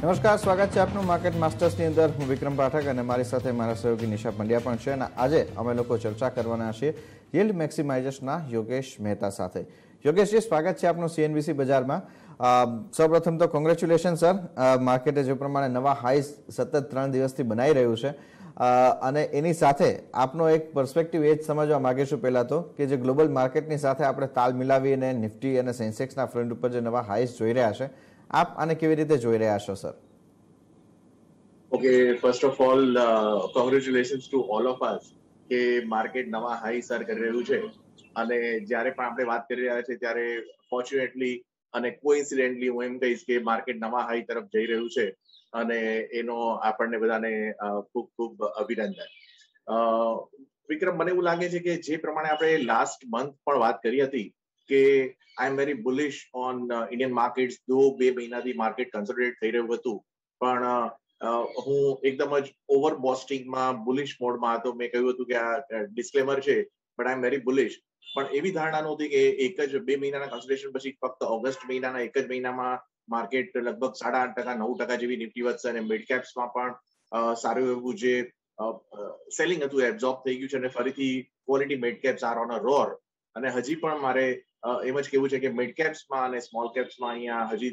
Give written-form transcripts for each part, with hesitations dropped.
નમસ્કાર, સ્વાગત છે આપનું માર્કેટ માસ્ટર્સની અંદર. હું વિક્રમ પાઠક અને મારી સાથે મારા સહયોગી નિશા પંડ્યા પણ છે. અને આજે અમે લોકો ચર્ચા કરવાના છીએ યીલ્ડ મેક્સિમાઇઝર્સના યોગેશ મહેતા સાથે. યોગેશજી, સ્વાગત છે આપનું સીએનબીસી બજારમાં. સૌપ્રથમ તો કોંગ્રેચ્યુલેશન સર. માર્કેટે જે પ્રમાણે નવા હાઈસ સતત 3 દિવસથી બનાવી રહ્યું છે અને એની સાથે આપનો એક પર્સપેક્ટિવ એ જ સમજવા માંગીશું પહેલા તો કે જે ગ્લોબલ માર્કેટની સાથે આપણે તાલ મિલાવીને નિફ્ટી અને સેન્સેક્સના ફ્રન્ટ ઉપર જે નવા હાઈસ જોઈ રહ્યા છે, આપ આને કેવી રીતે જોઈ રહ્યા છો sir? Okay, first of all, congratulations to all of us કે માર્કેટ નવા હાઈ સર કરી રહ્યું છે. અને જ્યારે પણ આપણે વાત કરી રહ્યા છે ત્યારે ફોર્ચ્યુનેટલી અને કોઇન્સિડેન્ટલી હું એમ કહીશ કે માર્કેટ નવા હાઈ તરફ જઈ રહ્યું છે અને એનો આપણને બધાને ખૂબ ખૂબ અભિનંદન. વિક્રમ, મને એવું લાગે છે કે જે પ્રમાણે આપણે લાસ્ટ મંથ પણ વાત કરી હતી કે I am very bullish on Indian markets. દો 2 મહિનાથી માર્કેટ કન્સોલિડેટ થઈ રહ્યું હતું, પણ હું એકદમ જ ઓવર બોસ્ટિંગમાં બુલિશ મોડમાં હતો. મેં કહ્યું હતું કે આ ડિસ્ક્લેમર છે, but I am very bullish. પણ એવી ધારણા નહોતી કે એક જ 2 મહિનાના કન્સોલિડેશન પછી ફક્ત ઓગસ્ટ મહિનાના એક જ મહિનામાં માર્કેટ લગભગ 8.5%, 9% જેવી નિફ્ટી વધશે અને મિડ કેપ્સમાં પણ સારું એવું જે સેલિંગ હતું એબ્ઝોર્બ થઈ ગયું છે અને ફરીથી quality mid caps are on a roar. અને હજી પણ મારે એમ જ કહેવું છે કે મિડ કેપ્સમાં અને સ્મોલ કેપ્સમાં અહીંયા હજી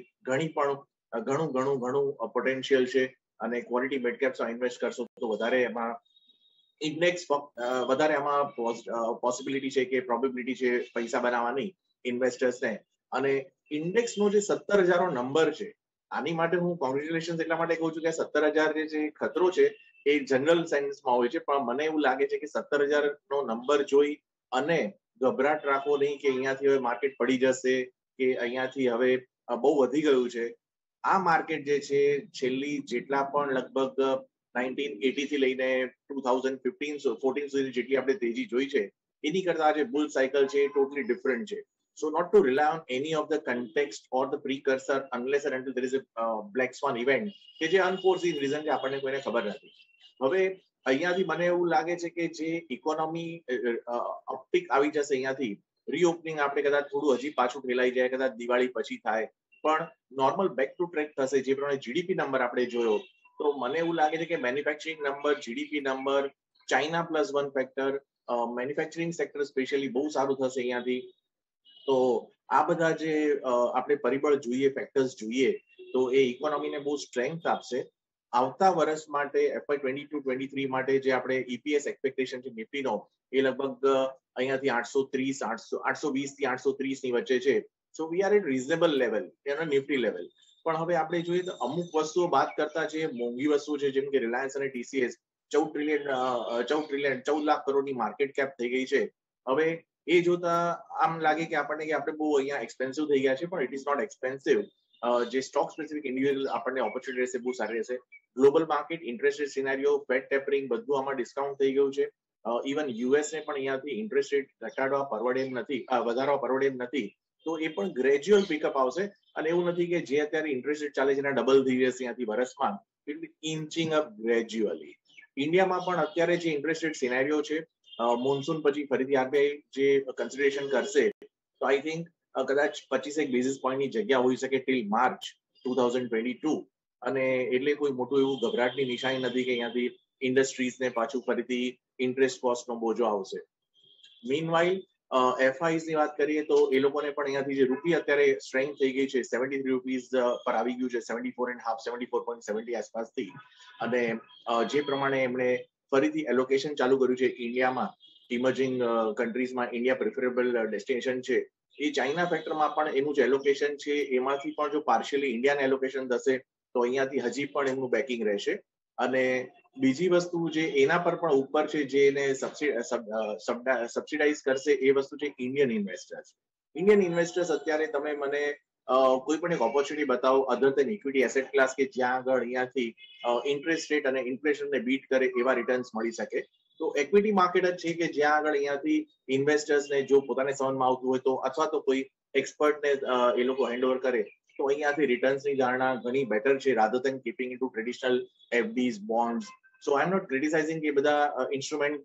ઘણું પોટેન્શિયલ છે અને ક્વોલિટી મિડ કેપ્સમાં ઇન્વેસ્ટ કરશો તો વધારે એમાં ઇન્ડેક્સ વધારે આમાં પોસિબિલિટી છે કે પ્રોબેબિલિટી છે પૈસા બનાવવાની ઇન્વેસ્ટર્સને. અને ઇન્ડેક્સનો જે 17,000 નંબર છે, આની માટે હું કોંગ્રેચ્યુલેશન એટલા માટે કહું છું કે 17,000 જે ખતરો છે એ જનરલ સેન્સમાં હોય છે, પણ મને એવું લાગે છે કે 17,000 નંબર જોઈ અને ગભરાટ રાખવો નહીં કે અહીંયાથી હવે માર્કેટ પડી જશે કે અહીંયાથી હવે બહુ વધી ગયું છે. આ માર્કેટ જે છે છેલ્લી જેટલા પણ લગભગ 1980 થી લઈને 2015-14 સુધી જેટલી આપણે તેજી જોઈ છે એની કરતા આજે બુલ સાયકલ છે એ ટોટલી ડિફરન્ટ છે. So not to rely on any of the context or the precursor unless and until there is a black swan event કે જે unforeseen reason છે આપણને કોઈને ખબર નથી. હવે અહીંયાથી મને એવું લાગે છે કે જે ઇકોનોમી અપટિક આવી જશે અહીંયાથી, રીઓપનિંગ આપણે કદાચ થોડું હજી પાછું ફેલાઈ જાય, કદાચ દિવાળી પછી થાય, પણ નોર્મલ બેક ટુ ટ્રેક થશે. જે પ્રમાણે જીડીપી નંબર આપણે જોયો તો મને એવું લાગે છે કે manufacturing number, GDP number, China +1 factor, manufacturing sector specially બહુ સારું થશે અહીંયાથી. તો આ બધા જે આપણે પરિબળ જોઈએ, ફેક્ટર્સ જોઈએ, તો એ ઇકોનોમીને બહુ સ્ટ્રેન્થ આપશે. આવતા વર્ષ માટે FY22-23 માટે જે આપણે ઈપીએસ એક્સપેક્ટેશન છે નિફ્ટીનો એ લગભગ અહીંયાથી 820 થી 830 ની વચ્ચે છે. So we are at reasonable level એનો નિફ્ટી લેવલ. પણ હવે આપણે જોઈએ તો અમુક વસ્તુઓ બાદ કરતા જે મોંઘી વસ્તુઓ છે જેમ કે રિલાયન્સ અને ટીસીએસ 14 લાખ કરોડની માર્કેટ કેપ થઈ ગઈ છે. હવે એ જોતા આમ લાગે કે આપણે બહુ અહીંયા એક્સપેન્સિવ થઈ ગયા છે, પણ ઇટ ઇઝ નોટ એક્સપેન્સિવ. જે સ્ટોક સ્પેસિફિક ઇન્ડિવિડ્યુઅલ આપણને ઓપોર્ચ્યુનિટી રહેશે, બહુ સારી રહેશે. Global market, interest rate scenario, Fed tapering બધું આમાં ડિસ્કાઉન્ટ થઈ ગયું છે. ઇવન યુએસને પણ અહીંયાથી ઇન્ટરેસ્ટ રેટ ઘટાડવા પરવડે એમ નથી, વધારવા પરવડે એમ નથી. તો એ પણ ગ્રેજ્યુઅલ પિકઅપ આવશે અને એવું નથી કે જે અત્યારે ઇન્ટરેસ્ટ રેટ ચાલે છે એના ડબલ થઈ જશે ત્યાંથી વર્ષમાં. It will inching up gradually. ઇન્ડિયામાં પણ અત્યારે જે ઇન્ટરેસ્ટ રેટ સિનારીઓ છે, મોન્સૂન પછી ફરીથી આરબીઆઈ જે કન્સિડરેશન કરશે તો આઈ થિંક કદાચ 25 બેઝિસ પોઈન્ટની જગ્યા હોઈ શકે ટિલ માર્ચ 2022. અને એટલે કોઈ મોટું એવું ગભરાટની નિશાની નથી કે અહીંયાથી ઇન્ડસ્ટ્રીઝને પાછું ફરીથી ઇન્ટરેસ્ટ કોસ્ટનો બોજો આવશે. મીનવાઇલ એફઆઈસ ની વાત કરીએ તો એ લોકોને પણ અહીંયાથી જે રૂપિયા અત્યારે સ્ટ્રેન્થ થઈ ગઈ છે, 73 રૂપીઝ પર આવી ગયું છે, 74.70 આસપાસથી. અને જે પ્રમાણે એમણે ફરીથી એલોકેશન ચાલુ કર્યું છે ઇન્ડિયામાં, ઇમર્જિંગ કન્ટ્રીઝમાં ઇન્ડિયા પ્રિફરેબલ ડેસ્ટિનેશન છે. એ ચાઇના ફેક્ટરમાં પણ એનું જે એલોકેશન છે એમાંથી પણ જો પાર્શિયલી ઇન્ડિયાને એલોકેશન થશે તો અહીંયાથી હજી પણ એમનું બેકિંગ રહેશે. અને બીજી વસ્તુ જે એના પર પણ ઉપર છે, જે એને સબસિડાઇઝ કરશે એ વસ્તુ છે ઇન્ડિયન ઇન્વેસ્ટર્સ. ઇન્ડિયન ઇન્વેસ્ટર્સ અત્યારે તમે મને કોઈ પણ એક ઓપોર્ચ્યુનિટી બતાવો other than equity asset class કે જ્યાં આગળ અહીંયાથી ઇન્ટરેસ્ટ રેટ અને ઇન્ફ્લેશનને બીટ કરે એવા રિટર્ન્સ મળી શકે. તો ઇક્વિટી માર્કેટ જ છે કે જ્યાં આગળ અહીંયાથી ઇન્વેસ્ટર્સને જો પોતાને સમજમાં આવતું હોય તો અથવા તો કોઈ એક્સપર્ટને એ લોકો હેન્ડઓવર કરે તો અહીંયાથી રિટર્ન્સની ધારણા ઘણી બેટર છે rather than keeping into traditional FDs, bonds. So I am not criticising કે બધા ઇન્સ્ટ્રુમેન્ટ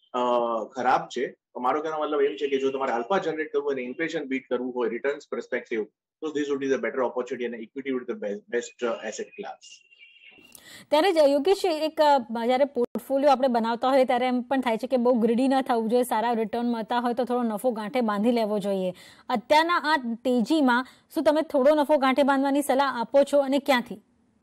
ખરાબ છે. મારો કહેવાનો મતલબ એમ છે કે જો તમારે આલ્ફા જનરેટ કરવું હોય અને ઇન્ફ્લેશન બીટ કરવું હોય રિટર્ન્સ પર્સપેક્ટિવ, તો this would be the better opportunity અને equity wood the best asset class. ત્યારે જ યોગેશ, એક જ્યારે પોર્ટફોલિયો આપણે બનાવતા હોઈએ ત્યારે એમ પણ થાય છે કે બહુ ગ્રીડી ન થવું જોઈએ, સારા રિટર્ન મળતા હોય તો થોડો નફો ગાંઠે બાંધી લેવો જોઈએ. અત્યારના આ તેજીમાં શું તમે થોડો નફો ગાંઠે બાંધવાની સલાહ આપો છો અને ક્યાંથી?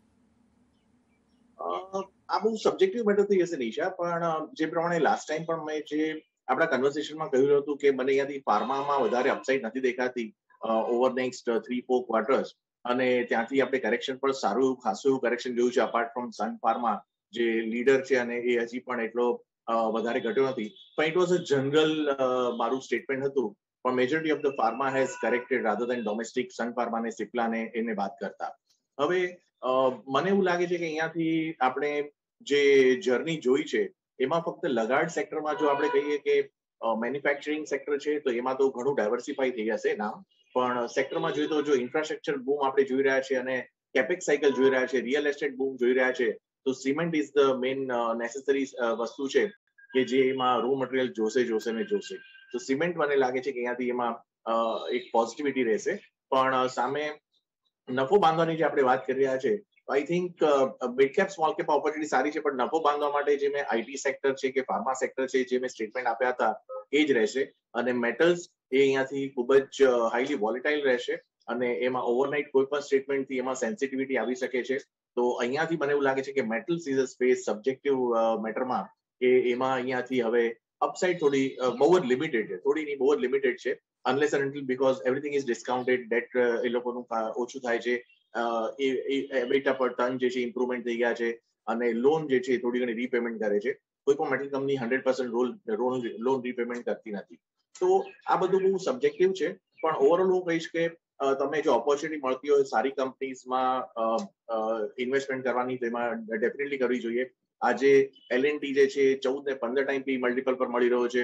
આ બહુ સબ્જેક્ટિવ મેટર થઈ જશે નિશા, પણ જે પ્રમાણે લાસ્ટ ટાઈમ પણ મેં જે આપણા કન્વર્સેશનમાં કહ્યું હતું કે મને અહીંયાથી ફાર્મામાં વધારે અપસાઇડ નથી દેખાતી ઓવર નેક્સ્ટ 3-4 ક્વાર્ટર્સ, અને ત્યાંથી આપણે કરેક્શન પર સારું એવું ખાસું એવું કરેક્શન જોયું છે અપાર્ટ ફ્રોમ સન ફાર્મા જે લીડર છે, અને એ હજી પણ એટલો વધારે ઘટ્યો નથી. પણ ઇટ વોઝ અ જનરલ મારું સ્ટેટમેન્ટ હતું, પણ majority of the pharma has corrected rather than domestic Sun Pharma અને સિપ્લાને એને વાત કરતા. હવે મને એવું લાગે છે કે અહીંયાથી આપણે જે જર્ની જોઈ છે એમાં ફક્ત લગાડ સેક્ટરમાં જો આપણે કહીએ કે મેન્યુફેક્ચરિંગ સેક્ટર છે તો એમાં તો ઘણું ડાયવર્સિફાઈ થઈ જશે ના, પણ સેક્ટરમાં જોઈએ તો જો ઇન્ફ્રાસ્ટ્રક્ચર બૂમ આપણે જોઈ રહ્યા છે અને કેપેક્સ સાયકલ જોઈ રહ્યા છે, રિયલ એસ્ટેટ બૂમ જોઈ રહ્યા છે, તો cement is the main necessary વસ્તુ છે કે જે એમાં રો મટીરિયલ જોશે ને જોશે. તો સિમેન્ટ મને લાગે છે કે અહીંયાથી એમાં એક પોઝિટિવિટી રહેશે. પણ સામે નફો બાંધવાની જે આપણે વાત કરી રહ્યા છે, I think mid cap small cap opportunity સારી છે, પણ નફો બાંધવા માટે જે મેં આઈટી સેક્ટર છે કે ફાર્મા સેક્ટર છે જે મેં સ્ટેટમેન્ટ આપ્યા હતા એ જ રહેશે. અને મેટલ્સ એ અહીંયાથી ખૂબ જ હાઈલી વોલેટાઇલ રહેશે, અને એમાં ઓવરનાઇટ કોઈ પણ સ્ટેટમેન્ટથી એમાં સેન્સિટિવિટી આવી શકે છે. તો અહીંયાથી મને એવું લાગે છે કે metals is a space subjective મેટરમાં કે એમાં અહીંયાથી હવે અપસાઇડ થોડી બહુ જ લિમિટેડ છે, થોડી નહીં બહુ જ લિમિટેડ છે, unless and until because everything is discounted, debt એ લોકોનું ઓછું થાય છે, એબિટા પર ટર્ન જે છે ઇમ્પ્રુવમેન્ટ થઈ ગયા છે, અને લોન જે છે થોડી ઘણી રીપેમેન્ટ કરે છે. કોઈ પણ મેટલ કંપની 100% લોન રીપેમેન્ટ કરતી નથી. તો આ બધું બહુ સબ્જેક્ટિવ છે, પણ ઓવરઓલ હું કહીશ કે તમને જો ઓપોર્ચ્યુનિટી મળતી હોય સારી કંપનીઝમાં ઇન્વેસ્ટમેન્ટ કરવાની, તેમાં ડેફિનેટલી કરવી જોઈએ. આજે L&T જે છે 14 ને 15 ટાઈમ પી મલ્ટિપલ પર મળી રહ્યો છે,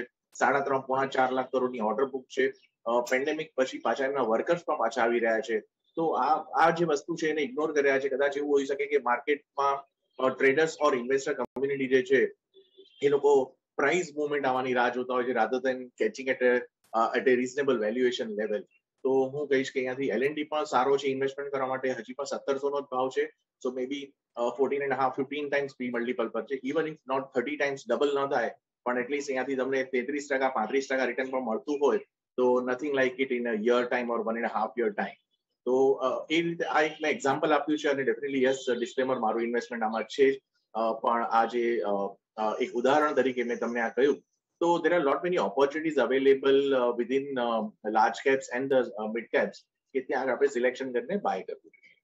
3.5-4 લાખ કરોડની ઓર્ડર બુક છે, પેન્ડેમિક પછી પાછા એમના વર્કર્સ પણ પાછા આવી રહ્યા છે. તો આ જે વસ્તુ છે એને ઇગ્નોર કર્યા છે. કદાચ એવું હોઈ શકે કે માર્કેટમાં ટ્રેડર્સ ઓર ઇન્વેસ્ટર કમ્યુનિટી જે છે એ લોકો પ્રાઇસ મૂવમેન્ટ આવવાની રાહ જોતા હોય છે rather than catching at a reasonable valuation level. તો હું કહીશ કે અહીંયાથી L&T પણ સારો છે ઇન્વેસ્ટમેન્ટ કરવા માટે, હજી પણ 1700 નો જ ભાવ છે. સો મે બી 14.5-15 ટાઈમ્સ પી મલ્ટિપલ પર છે. Even if not 30 times double ન થાય, પણ એટલીસ્ટ અહીંયાથી તમને 33%-35% રિટર્ન પણ મળતું હોય તો nothing like it in a year time or 1.5 year time. તો એ રીતે આ એક મેં એક્ઝામ્પલ આપ્યું છે, અને ડેફિનેટલી યસ ડિસ્ક્લેમર મારું ઇન્વેસ્ટમેન્ટ આમાં છે જ, પણ આ જે એક ઉદાહરણ તરીકે મેં તમને આ કહ્યું, તો there are lot many opportunities available within large caps and the mid caps કે ત્યાં આપણે સિલેક્શન કરીને બાય કરવું જોઈએ.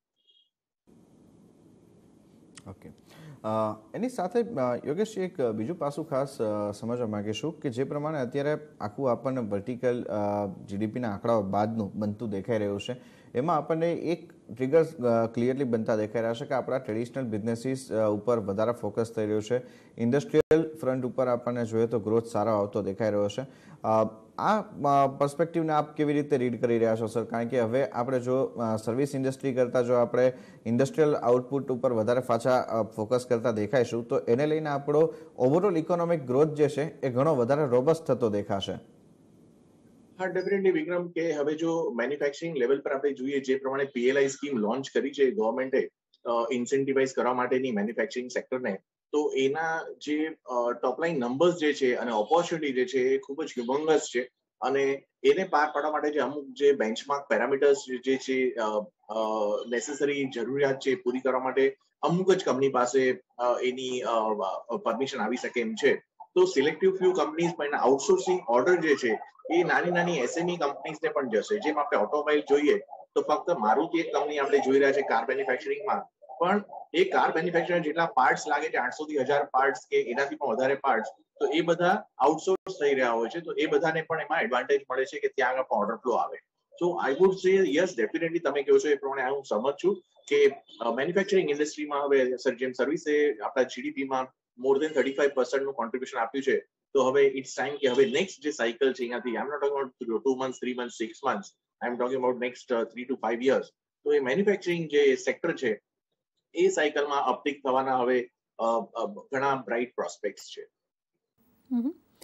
ઓકે, એની સાથે યોગેશ એક બીજું પાસું ખાસ સમજવા માંગીશું કે જે પ્રમાણે અત્યારે આખું આપણને વર્ટિકલ જીડીપીના આંકડાઓ બાદનું બનતું દેખાઈ રહ્યું છે, એમાં આપણને એક ટ્રિગર્સ ક્લિયરલી બનતા દેખાઈ રહ્યા છે કે આપણા ટ્રેડિશનલ બિઝનેસીસ ઉપર વધારે ફોકસ થઈ રહ્યું છે. ઇન્ડસ્ટ્રીયલ ફ્રન્ટ ઉપર આપણને જોઈએ તો ગ્રોથ સારો આવતો દેખાઈ રહ્યો છે. આ પર્સપેક્ટિવને આપ કેવી રીતે રીડ કરી રહ્યા છો સર? કારણ કે હવે આપણે જો સર્વિસ ઇન્ડસ્ટ્રી કરતાં જો આપણે ઇન્ડસ્ટ્રીયલ આઉટપુટ ઉપર વધારે પાછા ફોકસ કરતા દેખાઈશું તો એને લઈને આપણો ઓવરઓલ ઇકોનોમિક ગ્રોથ જે છે એ ઘણો વધારે રોબસ્ટ થતો દેખાશે. હા, ડેફિનેટલી વિક્રમ, કે હવે જો મેન્યુફેક્ચરિંગ લેવલ પર આપણે જોઈએ જે પ્રમાણે PLI સ્કીમ લોન્ચ કરી છે ગવર્મેન્ટે ઇન્સેન્ટિવાઇઝ કરવા માટેની મેન્યુફેક્ચરિંગ સેક્ટરને, તો એના જે ટોપલાઇન નંબર્સ જે છે અને ઓપોર્ચ્યુનિટી જે છે એ ખૂબ જ હ્યુમંગસ છે. અને એને પાર પાડવા માટે જે અમુક જે બેન્ચમાર્ક પેરામીટર્સ જે છે નેસેસરી જરૂરિયાત છે પૂરી કરવા માટે અમુક જ કંપની પાસે એની પરમિશન આવી શકે એમ છે. તો સિલેક્ટિવ ફ્યુ કંપનીઝ એના આઉટસોર્સિંગ ઓર્ડર જે છે એ નાની નાની SME કંપનીઝને પણ જશે. જેમ આપણે ઓટોમોબાઈલ જોઈએ તો ફક્ત મારુતિ એક કંપની આપણે જોઈ રહ્યા છે કાર મેન્યુફેક્ચરિંગમાં, પણ એ કાર મેન્યુફેક્ચરિંગ જેટલા પાર્ટ્સ લાગે છે 800 થી 1000 પાર્ટ્સ કે એનાથી પણ વધારે પાર્ટ્સ, તો એ બધા આઉટસોર્સ થઈ રહ્યા હોય છે. તો એ બધાને પણ એમાં એડવાન્ટેજ મળે છે કે ત્યાં આગળ પણ ઓર્ડર ફ્લો આવે. So I would say yes, definitely તમે કહો છો એ પ્રમાણે હું સમજ છું કે મેન્યુફેક્ચરિંગ ઇન્ડસ્ટ્રીમાં હવે જેમ સર્વિસે આપણા જીડીપીમાં મોર દેન 35% નું કોન્ટ્રીબ્યુશન આપ્યું છે, તો હવે ઇટ્સ ટાઈમ કે હવે નેક્સ્ટ જે સાયકલ છે અહીંયાથી, I am not talking about 2 months, 3 months, 6 months, I am talking about next 3 to 5 years. તો એ મેન્યુફેક્ચરિંગ જે સેક્ટર છે એ સાયકલમાં અપટીક થવાના હવે ઘણા બ્રાઇટ પ્રોસ્પેક્ટ્સ છે.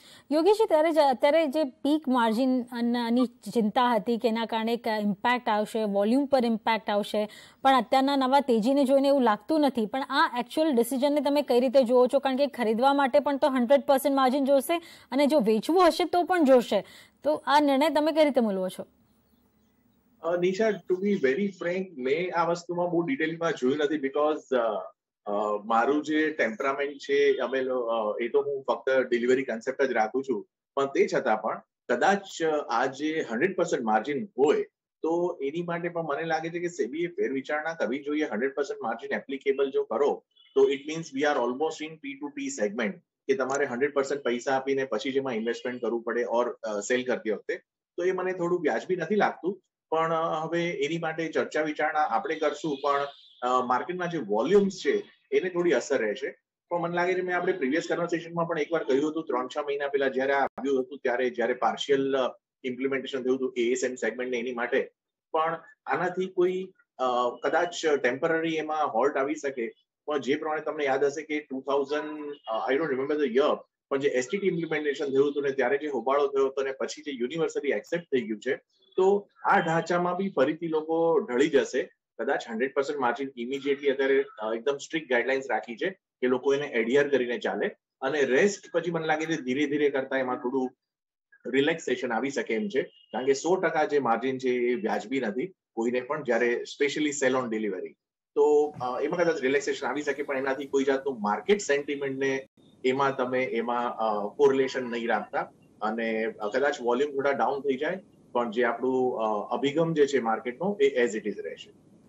યોગેશજી, અત્યારે જે પીક માર્જિનની ચિંતા હતી કે એના કારણે એક ઇમ્પેક્ટ આવશે, વોલ્યુમ પર ઇમ્પેક્ટ આવશે, પણ અત્યારના નવા તેજીને જોઈને એવું લાગતું નથી. પણ આ એકચ્યુઅલ ડિસિઝનને તમે કઈ રીતે જુઓ છો? કારણ કે ખરીદવા માટે પણ તો 100% માર્જિન જોશે અને જો વેચવું હશે તો પણ જોશે. તો આ નિર્ણય તમે કઈ રીતે મૂલવો છો? Nisha, to be very frank, મેં આ વસ્તુમાં બહુ ડિટેલમાં જોયું નથી, બીકોઝ મારું જે ટેમ્પરામેન્ટ છે એ તો હું ફક્ત ડિલિવરી કન્સેપ્ટ જ રાખું છું. પણ તે છતાં પણ કદાચ આ જે 100% માર્જિન હોય તો એની માટે પણ મને લાગે છે કે સેબીએ ફેર વિચારણા કરવી જોઈએ. 100% માર્જિન એપ્લિકેબલ જો કરો તો it means we are almost in P2P segment, કે તમારે 100% પૈસા આપીને પછી જેમાં ઇન્વેસ્ટમેન્ટ કરવું પડે ઓર સેલ કરતી વખતે, તો એ મને થોડું વ્યાજબી નથી લાગતું. પણ હવે એની માટે ચર્ચા વિચારણા આપણે કરશું, પણ માર્કેટમાં જે વોલ્યુમ્સ છે એને થોડી અસર રહેશે. પણ મને લાગે છે, મેં આપણે પ્રીવિયસ કન્વર્સેશનમાં પણ એકવાર કહ્યું હતું 3-6 મહિના પહેલા જ્યારે આવ્યું હતું ત્યારે, જ્યારે પાર્શિયલ ઇમ્પ્લિમેન્ટેશન થયું હતું ASM સેગમેન્ટને એની માટે, પણ આનાથી કોઈ કદાચ ટેમ્પરરી એમાં હોલ્ટ આવી શકે. પણ જે પ્રમાણે તમને યાદ હશે કે 2000, I don't remember the year, પણ જે STT ઇમ્પ્લિમેન્ટેશન થયું હતું ને ત્યારે જે હોબાળો થયો હતો ને પછી જે યુનિવર્સલી એક્સેપ્ટ થઈ ગયું છે, તો આ ઢાંચામાં બી ફરીથી લોકો ઢળી જશે. કદાચ 100% માર્જિન ઇમિડિયેટલી અત્યારે એકદમ સ્ટ્રિક્ટ ગાઈડલાઇન્સ રાખી છે કે લોકો એને એડિયર કરીને ચાલે, અને રેસ્ટ પછી મને લાગે છે ધીરે ધીરે કરતા એમાં થોડું રિલેક્સેશન આવી શકે એમ છે. કારણ કે 100% જે માર્જિન છે એ વ્યાજબી નથી કોઈને પણ, જ્યારે સ્પેશિયલી સેલ ઓન ડિલિવરી. તો એમાં કદાચ રિલેક્સેશન આવી શકે, પણ એનાથી કોઈ જાતનું માર્કેટ સેન્ટિમેન્ટને એમાં કોરિલેશન નહીં રાખતા, અને કદાચ વોલ્યુમ થોડા ડાઉન થઈ જાય, પણ જે આપણું અભિગમ જે છે માર્કેટનો એ એઝ ઇટ ઇઝ રહેશે.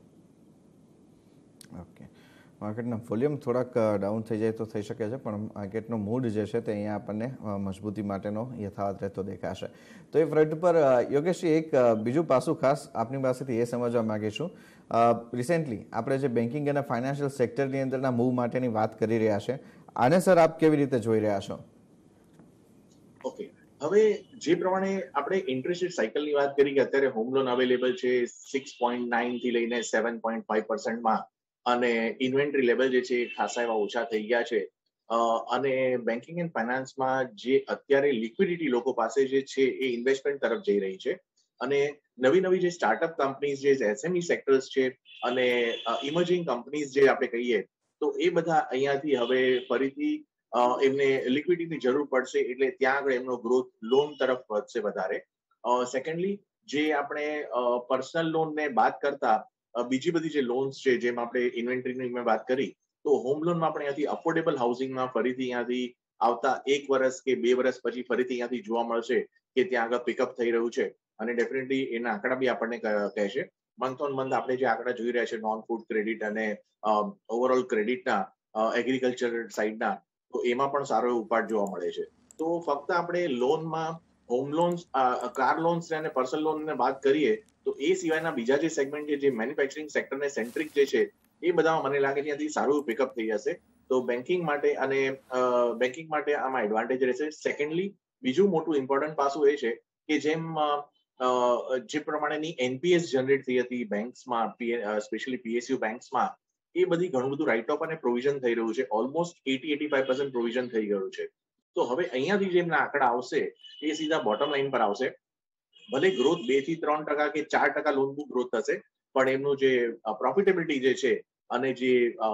ઓકે, માર્કેટના વોલ્યુમ થોડાક ડાઉન થઈ જાય તો થઈ શકે છે, પણ માર્કેટનો મૂડ જે છે તે અહીંયા આપણને મજબૂતી માટેનો યથાવત રહેતો દેખાશે. તો એ ફ્રન્ટ પર યોગેશજી, એક બીજું પાસું ખાસ આપની પાસેથી એ સમજવા માંગીશું. રિસેન્ટલી આપણે જે બેન્કિંગ અને ફાઇનાન્શિયલ સેક્ટરની અંદરના મૂવ માટેની વાત કરી રહ્યા છે, આને સર આપ કેવી રીતે જોઈ રહ્યા છો? ઓકે, હવે જે પ્રમાણે આપણે ઇન્ટરેસ્ટ રેટ સાયકલની વાત કરી કે અત્યારે હોમ લોન અવેલેબલ છે 6.9 થી લઈને 7.5%માં, અને ઇન્વેન્ટરી લેવલ જે છે ખાસા એવા ઓછા થઈ ગયા છે, અને બેન્કિંગ એન્ડ ફાઇનાન્સમાં જે અત્યારે લિક્વિડિટી લોકો પાસે જે છે એ ઇન્વેસ્ટમેન્ટ તરફ જઈ રહી છે, અને નવી જે સ્ટાર્ટઅપ કંપનીઝ, જે SME સેક્ટર્સ છે અને ઇમર્જિંગ કંપનીઝ જે આપણે કહીએ, તો એ બધા અહીંયાથી હવે ફરીથી એમને લિક્વિડિટીની જરૂર પડશે, એટલે ત્યાં આગળ એમનો ગ્રોથ લોન તરફ વધશે વધારે. સેકન્ડલી, જે આપણે પર્સનલ લોનને બાદ કરતા બીજી બધી જે લોન્સ છે, જેમ આપણે ઇન્વેન્ટરીની મેં વાત કરી, તો હોમ લોનમાં આપણે અહીંયાથી અફોર્ડેબલ હાઉસિંગમાં ફરીથી અહીંયાથી આવતા 1 વર્ષ કે 2 વર્ષ પછી ફરીથી અહીંયાથી જોવા મળશે કે ત્યાં આગળ પિકઅપ થઈ રહ્યું છે, અને ડેફિનેટલી એના આંકડા બી આપણને કહેશે. મંથ ઓન મંથ આપણે જે આંકડા જોઈ રહ્યા છે નોન ફૂડ ક્રેડિટ અને ઓવરઓલ ક્રેડિટના, એગ્રીકલ્ચર સાઇડના, તો એમાં પણ સારો એવો ઉપાડ જોવા મળે છે. તો ફક્ત આપણે લોનમાં હોમ લોન્સ, કાર લોન્સ અને પર્સનલ લોનને વાત કરીએ, તો એ સિવાયના બીજા જે સેગમેન્ટ છે, જે મેન્યુફેક્ચરિંગ સેક્ટરને સેન્ટ્રિક જે છે, એ બધામાં મને લાગે છે ત્યાંથી સારું પિકઅપ થઈ જશે. તો બેન્કિંગ માટે આમાં એડવાન્ટેજ રહેશે. સેકન્ડલી, બીજું મોટું ઇમ્પોર્ટન્ટ પાસું એ છે કે જેમ જે પ્રમાણેની NPS જનરેટ થઈ હતી બેંક્સમાં, સ્પેશિયલી PSU બેંક્સમાં, એ બધી ઘણું બધું રાઇટ ઓફ અને પ્રોવિઝન થઈ રહ્યું છે. ઓલમોસ્ટ 80-85% પ્રોવિઝન થઈ ગયું છે. તો હવે અહીંયાથી જે એમના આંકડા આવશે એ સીધા બોટમ લાઈન પર આવશે. ભલે ગ્રોથ 2 થી 3% કે 4% લોન બુક ગ્રોથ થશે, પણ એમનું જે પ્રોફિટેબિલિટી જે છે અને જે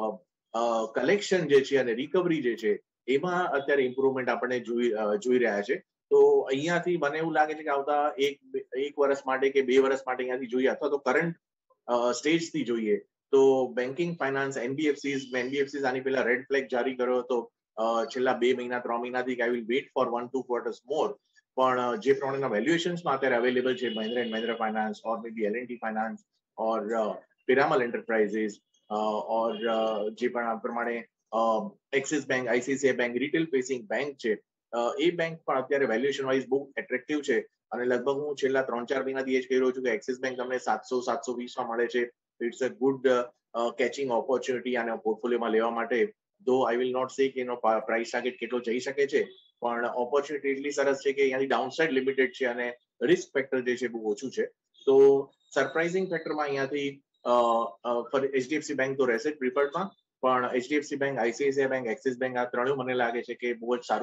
કલેક્શન જે છે અને રિકવરી જે છે, એમાં અત્યારે ઇમ્પ્રુવમેન્ટ આપણને જોઈ રહ્યા છે. તો અહીંયાથી મને એવું લાગે છે કે આવતા એક વર્ષ માટે કે 2 વર્ષ માટે અહીંયાથી જોઈએ, અથવા તો કરંટ સ્ટેજથી જોઈએ, તો બેન્કિંગ, ફાઇનાન્સ, NBFCs આની પહેલા રેડ ફ્લેગ જારી કર્યો હતો છેલ્લા 2 મહિના 3 મહિનાથી, I will wait for 1-2 quarters more. પણ જે પ્રમાણેના વેલ્યુએશન્સમાં અત્યારે અવેલેબલ છે, Mahindra and Mahindra finance or maybe L&T finance or Piramal enterprises or જે પણ પ્રમાણે Axis bank, ICICI bank, retail facing bank છે, એ બેંક પણ અત્યારે વેલ્યુએશન વાઇઝ બહુ એટ્રેક્ટિવ છે. અને લગભગ હું છેલ્લા 3-4 મહિનાથી એ જ કહી રહ્યો છું કે એક્સિસ બેંક તમને 700-720માં મળે છે. It's a good catching opportunity આને પોર્ટફોલિયોમાં લેવા માટે. ધો આઈ વિલ નોટ સે કે એનો પ્રાઇસ ટાર્ગેટ કેટલો જઈ શકે છે, પણ ઓપોર્ચ્યુનિટી એટલી સરસ છે કે અહીંયાથી ડાઉનસાઇડ લિમિટેડ છે અને રિસ્ક ફેક્ટર જે છે બહુ ઓછું છે. તો સરપ્રાઇઝિંગ ફેક્ટરમાં અહીંયાથી HDFC બેંક તો રહેશે જ પ્રિફર્ડમાં, પણ HDFC bank, ICICI bank, Axis bank, આ ત્રણેય મને લાગે છે કે બહુ જ સારું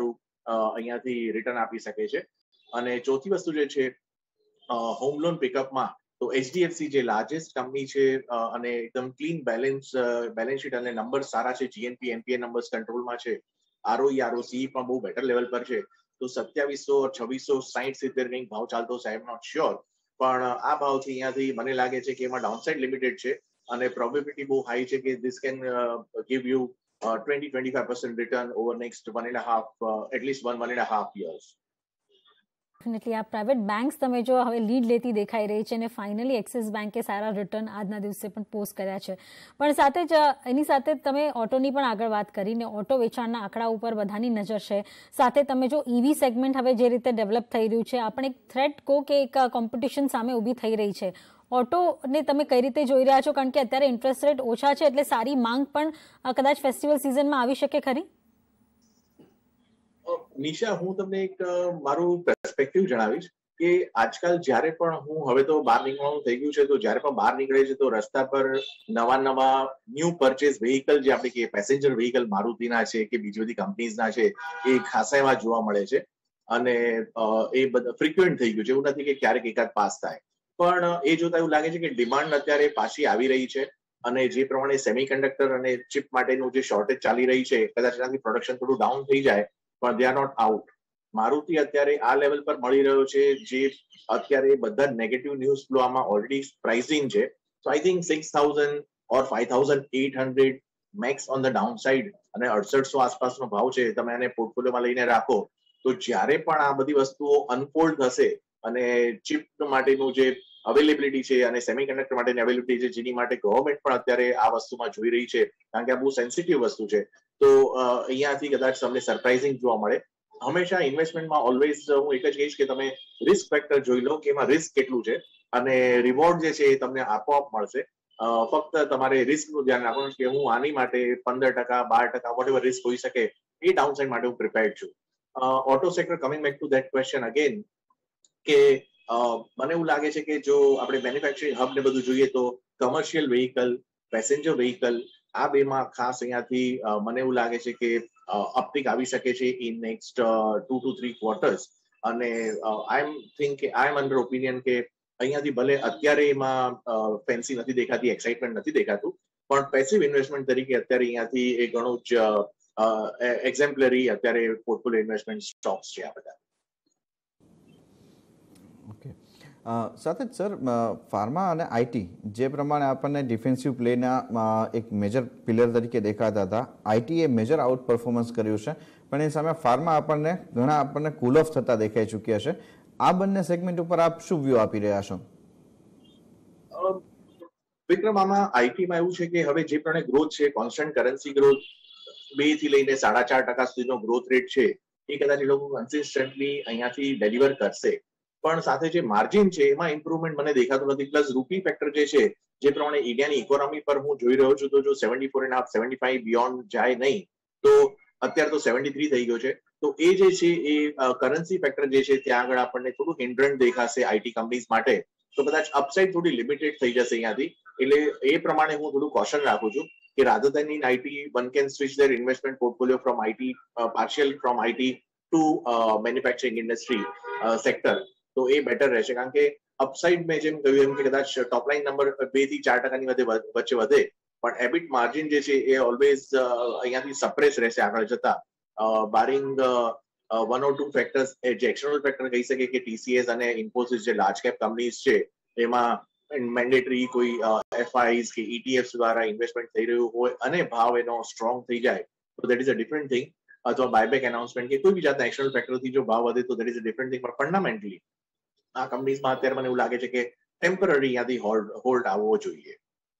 અહીંયાથી રિટર્ન આપી શકે છે. અને ચોથી વસ્તુ જે છે હોમ લોન પિકઅપમાં તો HDFC જે લાર્જેસ્ટ કંપની છે અને એકદમ ક્લીન બેલેન્સ શીટ અને નંબર સારા છે, GNP NPA નંબર્સ કંટ્રોલમાં છે, ROE ROCE પણ બહુ બેટર લેવલ પર છે. તો 2700 2660 70 કંઈક ભાવ ચાલતો છે, આઈ એમ નોટ શ્યોર, પણ આ ભાવથી અહીંયાથી મને લાગે છે કે એમાં ડાઉનસાઇડ લિમિટેડ છે અને પ્રોબેબિલિટી બહુ હાઈ છે કે this can give you 20-25% return over next 1.5 at least 1.5 years. Definitely આ પ્રાઇવેટ બેંક્સ તમે જો હવે લીડ લેતી દેખાઈ રહી છે અને ફાઇનલી એક્સિસ બેંકે સારા રિટર્ન આજના દિવસે પણ પોસ્ટ કર્યા છે. પણ સાથે જ એની સાથે તમે ઓટોની પણ આગળ વાત કરીને ઓટો વેચાણના આંકડા ઉપર બધાની નજર છે. સાથે તમે જો EV સેગમેન્ટ હવે જે રીતે ડેવલપ થઈ રહ્યું છે, આપણે એક થ્રેટ કહો કે એક કોમ્પિટિશન સામે ઊભી થઈ રહી છે, ઓટોને તમે કઈ રીતે જોઈ રહ્યા છો? કારણ કે અત્યારે ઇન્ટરેસ્ટ રેટ ઓછા છે એટલે સારી માંગ પણ કદાચ ફેસ્ટિવલ સિઝનમાં આવી શકે ખરી? નિશા, હું તમને એક મારું પર્સપેક્ટિવ જણાવીશ કે આજકાલ જ્યારે પણ હું હવે તો બહાર નીકળવાનું થઈ ગયું છે, તો જ્યારે પણ બહાર નીકળે છે તો રસ્તા પર નવા ન્યૂ પરચેસ વ્હીકલ જે આપણે કે પેસેન્જર વ્હીકલ મારુતિના છે કે બીજી બધી કંપનીઝના છે એ ખાસા એવા જોવા મળે છે અને એ બધા ફ્રિક્વન્ટ થઈ ગયું છે. એવું નથી કે ક્યારેક એકાદ પાસ થાય, પણ એ જોતા એવું લાગે છે કે ડિમાન્ડ અત્યારે પાછી આવી રહી છે અને જે પ્રમાણે સેમિકન્ડક્ટર અને ચિપ માટેનું જે શોર્ટેજ ચાલી રહી છે, કદાચ એનાથી પ્રોડક્શન થોડું ડાઉન થઈ જાય પણ they are not out. Maruti અત્યારે આ લેવલ પર મળી રહ્યો છે જે અત્યારે બધા નેગેટિવ ન્યૂઝ ફ્લો આમાં ઓલરેડી પ્રાઇસિંગ છે. So I think 6000 or 5800 max on the down side અને 6800 આસપાસનો ભાવ છે. તમે આને પોર્ટફોલિયોમાં લઈને રાખો તો જ્યારે પણ આ બધી વસ્તુઓ અનફોલ્ડ થશે અને ચિપ માટેનું જે અવેલેબિલિટી છે અને સેમિકન્ડક્ટર માટેની અવેલેબિલિટી છે, જેની માટે ગવર્મેન્ટ પણ અત્યારે આ વસ્તુમાં જોઈ રહી છે કારણ કે આ બહુ સેન્સિટિવ વસ્તુ છે, તો અહીંયાથી કદાચ તમને સરપ્રાઇઝિંગ જોવા મળે. હંમેશા ઇન્વેસ્ટમેન્ટમાં ઓલવેઝ હું એક જ કહીશ કે તમે રિસ્ક ફેક્ટર જોઈ લો કે એમાં રિસ્ક કેટલું છે અને રિવોર્ડ જે છે એ તમને આપોઆપ મળશે. ફક્ત તમારે રિસ્કનું ધ્યાન રાખવાનું કે હું આની માટે 15% 12% વોટ રિસ્ક હોઈ શકે એ ડાઉનસાઇડ માટે હું પ્રિપેર્ડ છું. Auto sector, coming back to that question again, કે મને એવું લાગે છે કે જો આપણે મેન્યુફેક્ચરિંગ હબ ને બધું જોઈએ તો કમર્શિયલ વ્હીકલ, પેસેન્જર વ્હીકલ, આ બેમાં ખાસ અહીંયાથી મને એવું લાગે છે કે અપટિક આવી શકે છે ઇન નેક્સ્ટ 2 to 3 quarters. અને આઈ એમ અંડર ઓપિનિયન કે અહીંયાથી ભલે અત્યારે એમાં ફેન્સી નથી દેખાતી, એક્સાઇટમેન્ટ નથી દેખાતું, પણ પેસિવ ઇન્વેસ્ટમેન્ટ તરીકે અત્યારે અહીંયાથી એ ઘણું જ એક્ઝેમ્પલરી અત્યારે પોર્ટફોલિયો ઇન્વેસ્ટમેન્ટ સ્ટોક્સ છે આ બધા. સાથે જ સર, ફાર્મા અને IT જે પ્રમાણે આપણને ડિફેન્સિવ પ્લેના એક મેજર પિલર તરીકે દેખાતા હતા, IT એ મેજર આઉટ પરફોર્મન્સ કર્યું છે, પણ એ સામે ફાર્મા આપણને કુલ ઓફ થતા દેખાઈ ચૂક્યા છે. આ બંને સેગમેન્ટ ઉપર આપ શું વ્યૂ આપી રહ્યા છો? વિક્રમ, આમાં આઈટીમાં એવું છે કે હવે જે પ્રમાણે ગ્રોથ છે, કોન્સ્ટન્ટ કરન્સી ગ્રોથ 2 થી લઈને 4.5% સુધીનો ગ્રોથ રેટ છે, એ કદાચ એ લોકો કન્સિસ્ટન્ટલી અહીંયાથી ડેલિવર કરશે, પણ સાથે જે માર્જિન છે એમાં ઇમ્પ્રુવમેન્ટ મને દેખાતું નથી. પ્લસ રૂપી ફેક્ટર જે છે, જે પ્રમાણે ઇન્ડિયાની ઇકોનોમી પર હું જોઈ રહ્યો છું, તો જો 74.5 75 બિયોન્ડ જાય નહીં તો અત્યારે તો 73 થઈ ગયો છે, તો એ જે છે એ કરન્સી ફેક્ટર જે છે ત્યાં આગળ આપણને થોડું હિન્ડ્રન્ટ દેખાશે આઈટી કંપનીઝ માટે, તો કદાચ અપસાઇડ થોડી લિમિટેડ થઈ જશે અહીંયાથી. એટલે એ પ્રમાણે હું થોડું કોશન રાખું છું કે rather than in IT one can switch their investment portfolio from IT, partial from IT to manufacturing industry sector, તો એ બેટર રહેશે. કારણ કે અપસાઇડ મેં જેમ કહ્યું એમ કે કદાચ ટોપલાઇન નંબર 2 થી 4% વચ્ચે વધે, પણ એબિટ માર્જિન જે છે એ ઓલવેઝ અહીંયાથી સપ્રેસ રહેશે આગળ જતા, બારિંગ 1 or 2 ફેક્ટર્સ. જે એક્સટર્નલ ફેક્ટર કહી શકે કે TCS અને ઇન્ફોસિસ જે લાર્જ કેપ કંપનીઝ છે એમાં મેન્ડેટરી કોઈ FIs કે ETFs દ્વારા ઇન્વેસ્ટમેન્ટ થઈ રહ્યું હોય અને ભાવ એનો સ્ટ્રોંગ થઈ જાય તો that is a different thing, અથવા બાયબેક એનાઉન્સમેન્ટ કે કોઈ બી જાતના એક્સટર્નલ ફેક્ટરથી જો ભાવ વધે તો that is a different thing. પણ ફંડામેન્ટલી આ કંપનીઝમાં અત્યારે મને એવું લાગે છે કે ટેમ્પરરી અહીંયાથી હોલ્ડ આવવો જોઈએ.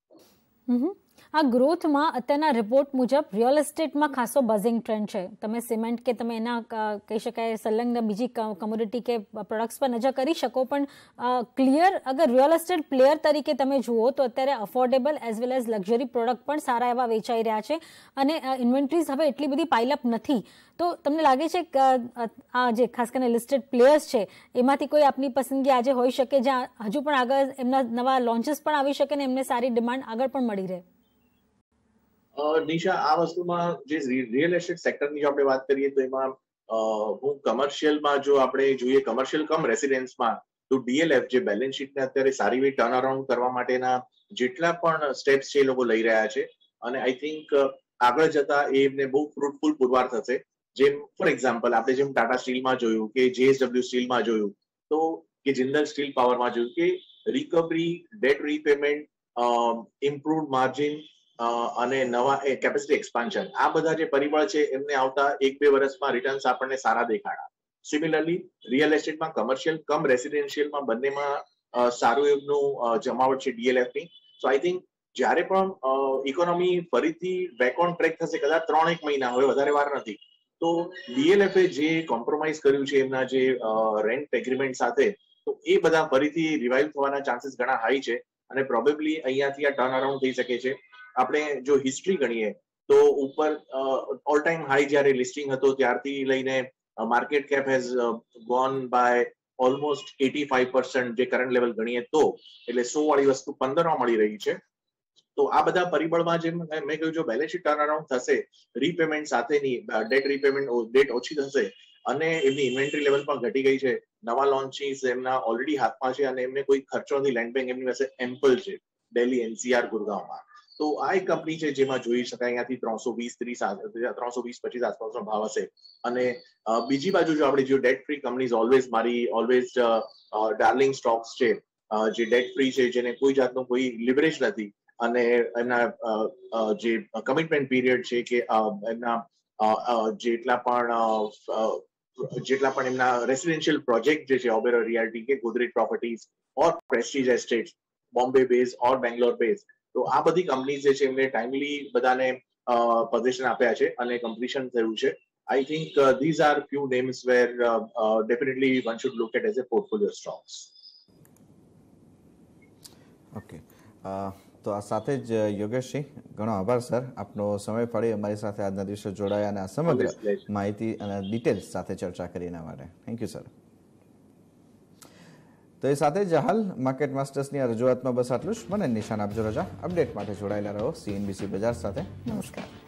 આ ગ્રોથમાં અત્યારના રિપોર્ટ મુજબ રિયલ એસ્ટેટમાં ખાસો બઝિંગ ટ્રેન્ડ છે. તમે સિમેન્ટ કે તમે એના કહી શકાય સંલગ્ન બીજી કમોડિટી કે પ્રોડક્ટ્સ પર નજર કરી શકો, પણ ક્લિયર અગર રિયલ એસ્ટેટ પ્લેયર તરીકે તમે જુઓ તો અત્યારે affordable as well as luxury product પણ સારા એવા વેચાઈ રહ્યા છે અને ઇન્વેન્ટરીઝ હવે એટલી બધી પાઇલઅપ નથી. તો તમને લાગે છે કે આ જે ખાસ કરીને લિસ્ટેડ પ્લેયર્સ છે એમાંથી કોઈ આપની પસંદગી આજે હોઈ શકે જ્યાં હજુ પણ આગળ એમના નવા લોન્ચીસ પણ આવી શકે ને એમને સારી ડિમાન્ડ આગળ પણ મળી રહે? નિશા, આ વસ્તુમાં જે રિયલ એસ્ટેટ સેક્ટરની જો આપણે વાત કરીએ તો એમાં હું કમર્શિયલમાં જો આપણે જોઈએ કમર્શિયલ કમ રેસિડેન્સમાં તો ડીએલએફ જે બેલેન્સ શીટને અત્યારે સારી રીતે ટર્ન અરાઉન્ડ કરવા માટેના જેટલા પણ સ્ટેપ્સ છે એ લોકો લઈ રહ્યા છે અને આઈ થિંક આગળ જતા એમને બહુ ફ્રૂટફુલ પુરવાર થશે. જેમ ફોર એક્ઝામ્પલ આપણે જેમ ટાટા સ્ટીલમાં જોયું કે જેએસડબલ્યુ સ્ટીલમાં જોયું તો કે જિંદલ સ્ટીલ પાવરમાં જોયું કે recovery, debt repayment, improved margin અને નવા કેપેસિટી એક્સપાન્શન આ બધા જે પરિબળ છે એમને આવતા 1-2 વર્ષમાં રિટર્ન્સ આપણને સારા દેખાડા. સિમિલરલી રિયલ એસ્ટેટમાં કમર્શિયલ કમ રેસિડેન્શિયલમાં બંનેમાં સારું એમનું જમાવટ છે ડીએલએફની. સો આઈ થિંક જ્યારે પણ ઇકોનોમી ફરીથી બેક ઓન ટ્રેક થશે, કદાચ 3-1 મહિના હવે વધારે વાર નથી, તો ડીએલએફએ જે કોમ્પ્રોમાઇઝ કર્યું છે એમના જે રેન્ટ એગ્રીમેન્ટ સાથે, તો એ બધા ફરીથી રિવાઇવ થવાના ચાન્સીસ ઘણા હાઈ છે અને પ્રોબેબલી અહીંયાથી આ ટર્ન અરાઉન્ડ થઈ શકે છે. આપણે જો હિસ્ટ્રી ગણીએ તો ઉપર ઓલ ટાઈમ હાઈ જ્યારે લિસ્ટિંગ હતો ત્યારથી લઈને market cap has gone by almost 85% જે કરંટ લેવલ ગણીએ તો, એટલે 100 વાળી વસ્તુ 15 મળી રહી છે. તો આ બધા પરિબળમાં જેમ મેં કહ્યું જો બેલેન્સ શીટ ટર્ન અરાઉન્ડ થશે, રીપેમેન્ટ સાથેની ડેટ રીપેમેન્ટ ડેટ ઓછી થશે અને એમની ઇન્વેન્ટરી લેવલ પણ ઘટી ગઈ છે, નવા લોન્ચીસ એમના ઓલરેડી હાથમાં છે અને એમને કોઈ ખર્ચો નથી, લેન્ડ બેંક એમની પાસે એમ્પલ છે દિલ્હી, એનસીઆર, ગુરગાંવમાં. તો આ એક કંપની છે જેમાં જોઈ શકાય અહીંયાથી 320-25 આસપાસનો ભાવ હશે. અને બીજી બાજુ જો આપણે જો debt free companies always darling stocks છે, જે ડેટ ફ્રી છે, જેને કોઈ જાતનું કોઈ લિવરેજ નથી અને એમના જે કમિટમેન્ટ પીરિયડ છે કે એમના જેટલા પણ એમના રેસિડેન્શિયલ પ્રોજેક્ટ જે છે, ઓબેરોય રિયાલ્ટી કે ગોદરેજ પ્રોપર્ટીઝ ઓર પ્રેસ્ટીજ એસ્ટેટ્સ, બોમ્બે બેઝ ઓર બેંગ્લોર બેઝ, તો આ બધી કંપનીઝ જે છે એમને ટાઈમલી બધાને પોઝિશન આપ્યા છે અને કમ્પ્લીશન થયું છે. I think these are few names where definitely one should look at as a portfolio stocks. Okay. તો આ સાથે જ યોગેશજી ઘણો આભાર સર, આપનો સમય ફાળી અમારી સાથે આજના દિવસે જોડાયા અને આ સમગ્ર માહિતી અને ડિટેલ્સ સાથે ચર્ચા કરી એના માટે થેન્ક યુ સર. તો એ સાથે જ હાલ માર્કેટ માસ્ટર્સની આ રજૂઆતમાં બસ આટલું જ. મને નિશાન આપજો રજા. અપડેટ માટે જોડાયેલા રહો CNBC બજાર સાથે. નમસ્કાર.